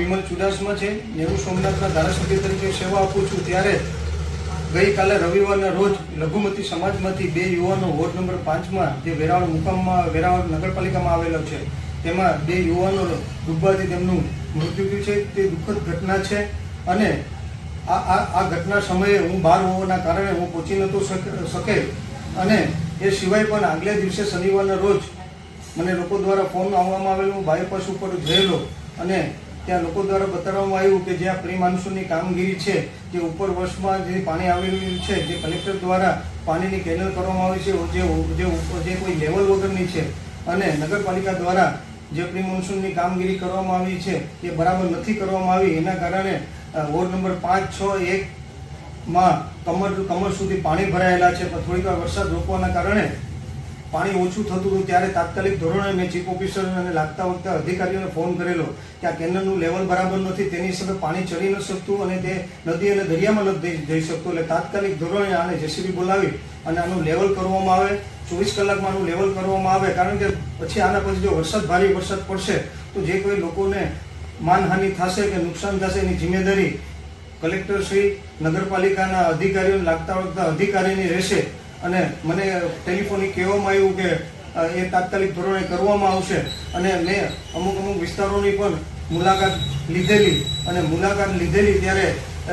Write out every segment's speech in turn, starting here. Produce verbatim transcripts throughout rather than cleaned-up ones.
વિમલ ચુડાસમા છે। નેવું સોમનાથના ધારાસભ્ય તરીકે સેવા આપું છું। ત્યારે ગઈકાલે રવિવારના રોજ લઘુમતી સમાજમાંથી બે યુવાનો વોર્ડ નંબર પાંચમાં જે વેરાવળ મુકામમાં વેરાવળ નગરપાલિકામાં આવેલો છે તેમાં બે યુવાનો ડૂબવાથી તેમનું મૃત્યુ થયું છે। તે દુઃખદ ઘટના છે અને આ આ આ ઘટના સમયે હું બહાર હોવાના કારણે હું પહોંચી નહોતો શકે અને એ સિવાય પણ આગલા દિવસે શનિવારના રોજ મને લોકો દ્વારા ફોન આવવામાં આવેલો। હું બાયપાસ ઉપર રહેલો અને ત્યાં લોકો દ્વારા બતાવવામાં આવ્યું કે જે આ પ્રી મોન્સૂનની કામગીરી છે, જે ઉપર વર્ષમાં જે પાણી આવી રહ્યું છે, જે કલેક્ટર દ્વારા પાણીની કેનલ કરવામાં આવી છે, જે જે કોઈ લેવલ વગરની છે અને નગરપાલિકા દ્વારા જે પ્રી મોન્સૂનની કામગીરી કરવામાં આવી છે એ બરાબર નથી કરવામાં આવી। એના કારણે વોર્ડ નંબર પાંચ છ એક માં કમર કમર સુધી પાણી ભરાયેલા છે। પણ થોડીક વાર વરસાદ રોકવાના કારણે પાણી ઓછું થતું હતું ત્યારે તાત્કાલિક ધોરણે મેં ચીફ ઓફિસર અને લાગતા વખતે અધિકારીઓને ફોન કરેલો કે આ કેનલનું લેવલ બરાબર નથી, તેની હિસાબે પાણી ચડી ન શકતું અને તે નદી અને દરિયામાં નથી જઈ શકતું। એટલે તાત્કાલિક ધોરણે આને જેસીબી બોલાવી અને આનું લેવલ કરવામાં આવે, ચોવીસ કલાકમાં આનું લેવલ કરવામાં આવે। કારણ કે પછી આના પછી જો વરસાદ ભારે વરસાદ પડશે તો જે કોઈ લોકોને માનહાનિ થશે કે નુકસાન થશે એની જિમ્મેદારી કલેક્ટર શ્રી, નગરપાલિકાના અધિકારીઓને લાગતા વખતે અધિકારીની રહેશે। અને મને ટેલિફોનિક કહેવામાં આવ્યું કે એ તાત્કાલિક ધોરણે કરવામાં આવશે અને મેં અમુક અમુક વિસ્તારોની પણ મુલાકાત લીધેલી અને મુલાકાત લીધેલી ત્યારે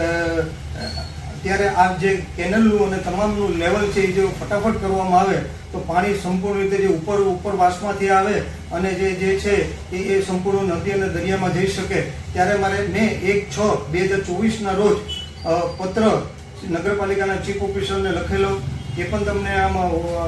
ત્યારે આ જે કેનલનું અને તમામનું લેવલ છે એ જો ફટાફટ કરવામાં આવે તો પાણી સંપૂર્ણ રીતે જે ઉપર ઉપરવાસમાંથી આવે અને જે જે છે એ એ સંપૂર્ણ નદી અને દરિયામાં જઈ શકે। ત્યારે મારે મેં એક છ બે હજાર ચોવીસના રોજ પત્ર નગરપાલિકાના ચીફ ઓફિસરને લખેલો, એ પણ તમને આમાં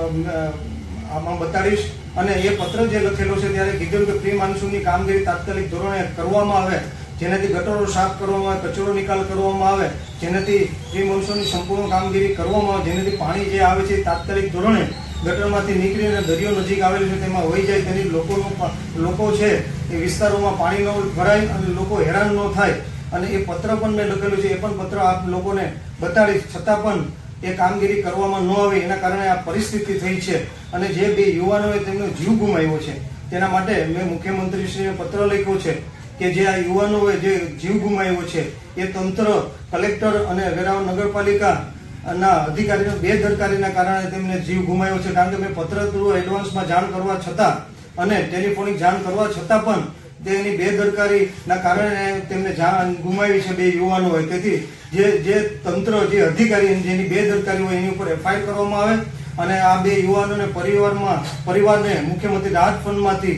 આમાં બતાડીશ। અને એ પત્ર જે લખેલો છે ત્યારે કીધું કે પ્રી મોન્સૂનની કામગીરી તાત્કાલિક ધોરણે કરવામાં આવે, જેનાથી ગટરો સાફ કરવામાં આવે, કચરો નિકાલ કરવામાં આવે, જેનાથી પ્રી મોન્સૂનની સંપૂર્ણ કામગીરી કરવામાં આવે, જેનાથી પાણી જે આવે છે તાત્કાલિક ધોરણે ગટરમાંથી નીકળીને દરિયો નજીક આવેલો છે તેમાં વહી જાય, તેની લોકોનું લોકો છે એ વિસ્તારોમાં પાણી ન ભરાય અને લોકો હેરાન ન થાય। અને એ પત્ર પણ મેં લખેલું છે, એ પણ પત્ર આપ લોકોને બતાડીશ, છતાં પણ એ કામગીરી કરવામાં ન આવે એના કારણે આ પરિસ્થિતિ થઈ છે। અને જે બે યુવાનોએ તેમનો જીવ ગુમાવ્યો છે તેના માટે મેં મુખ્યમંત્રીશ્રીને પત્ર લખ્યો છે કે જે આ યુવાનોએ જે જીવ ગુમાવ્યો છે એ તંત્ર, કલેક્ટર અને વેરાવળ નગરપાલિકાના અધિકારીઓ બેદરકારીના કારણે તેમને જીવ ગુમાવ્યો છે। કારણ કે મેં પત્ર થ્રુ એડવાન્સમાં જાણ કરવા છતાં અને ટેલિફોનિક જાણ કરવા છતાં પણ તેની બેદરકારીના કારણે તેમને જાન ગુમાવી છે બે યુવાનોએ। તેથી જે જે તંત્ર, જે અધિકારી જેની બેદરકારી હોય એની ઉપર એફઆઈઆર કરવામાં આવે અને આ બે યુવાનોને પરિવારમાં પરિવારને મુખ્યમંત્રી રાહત ફંડમાંથી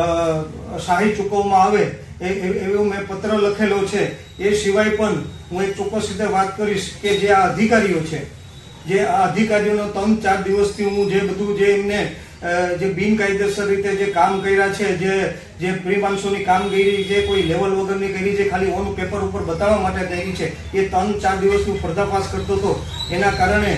સહાય ચૂકવવામાં આવે એવો મેં પત્ર લખેલો છે। એ સિવાય પણ હું એક ચોક્કસ રીતે વાત કરીશ કે જે આ અધિકારીઓ છે, જે આ અધિકારીઓનો ત્રણ ચાર દિવસથી હું જે બધું જે એમને જે બિનકાયદેસર રીતે જે કામ કર્યા છે, જે જે પ્રી મોન્સૂનની કામગીરી જે કોઈ લેવલ વગરની કરી છે, ખાલી ઓન પેપર ઉપર બતાવવા માટે કરી છે, એ ત્રણ ચાર દિવસનું પર્દાફાશ કરતો હતો। એના કારણે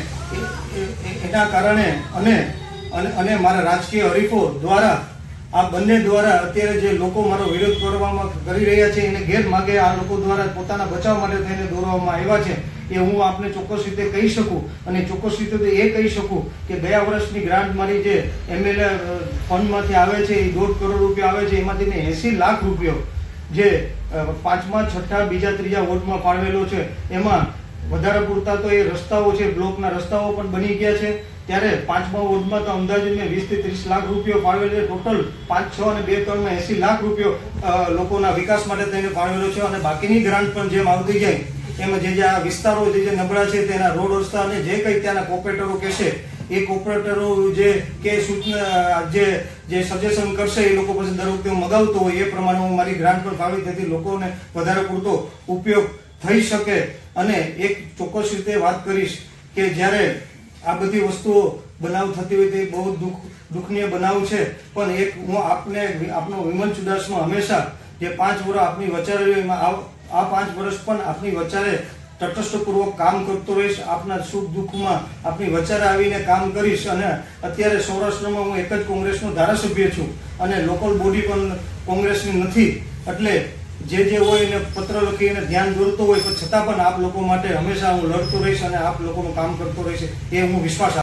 એના કારણે અને અને મારા રાજકીય હરીફો દ્વારા આ બંને દ્વારા અત્યારે જે લોકો મારો વિરોધ કરવામાં કરી રહ્યા છે એને ગેરમાર્ગે આ લોકો દ્વારા પોતાના બચાવ માટે થઈને દોરવામાં આવ્યા છે। એ હું આપને ચોક્કસ રીતે કહી શકું અને ચોક્કસ રીતે એ કહી શકું કે ગયા વર્ષની ગ્રાન્ટ મારી જે એમએલએ ફંડમાંથી આવે છે એ દોઢ કરોડ રૂપિયા આવે છે, એમાંથી એસી લાખ રૂપિયો જે પાંચમા છઠ્ઠા બીજા ત્રીજા વોર્ડમાં ફાળવેલો છે, એમાં વધારે પૂરતા તો એ રસ્તાઓ છે, બ્લોકના રસ્તાઓ પણ બની ગયા છે। ત્યારે પાંચમા વોર્ડમાં તો અંદાજે મેં વીસ થી ત્રીસ લાખ રૂપિયો ફાળવેલો છે। ટોટલ પાંચ છ અને બે ત્રણમાં એસી લાખ રૂપિયો લોકોના વિકાસ માટે થઈને ફાળવેલો છે અને બાકીની ગ્રાન્ટ પણ જેમ આવતી જાય એમાં જે જે આ વિસ્તારો જે જે નબળા છે તેના રોડ રસ્તા અને જે કંઈ ત્યાંના કોર્પોરેટરો કહેશે એ કોર્પોરેટરો જે કે સૂચના જે જે સજેશન કરશે એ લોકો પછી દર વખતે મગાવતો હોય એ પ્રમાણે હું મારી ગ્રાન્ટ પણ ફાળવી, તેથી લોકોને વધારે પૂરતો ઉપયોગ થઈ શકે। અને એક ચોક્કસ રીતે વાત કરીશ કે જ્યારે આ બધી વસ્તુઓ બનાવ થતી હોય તે બહુ દુઃખ દુઃખનીય બનાવ છે, પણ એક હું આપને આપનો વિમલ ચુડાસમા હંમેશા જે પાંચ વર્ષ આપની વચારે એમાં આ પાંચ વર્ષ પણ આપની વચારે તટસ્થપૂર્વક કામ કરતો રહીશ। આપના સુખ દુઃખમાં આપની વચારે આવીને કામ કરીશ। અને અત્યારે સૌરાષ્ટ્રમાં હું એક જ કોંગ્રેસનો ધારાસભ્ય છું અને લોકલ બોડી પણ કોંગ્રેસની નથી, એટલે જે જે હોય એને પત્ર લખી એને ધ્યાન દોરતો હોય તો છતાં પણ આપ લોકો માટે હંમેશા હું લડતો રહીશ અને આપ લોકોનું કામ કરતો રહીશ, એ હું વિશ્વાસ